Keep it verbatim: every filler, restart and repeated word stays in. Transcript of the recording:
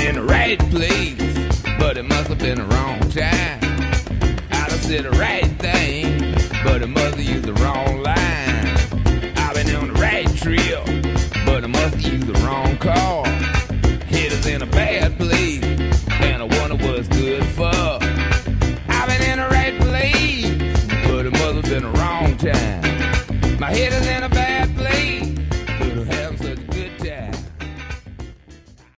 in the right place, but it must have been the wrong time. I done said the right thing, but it must have used the wrong line. I've been on the right trail, but I must have used the wrong car.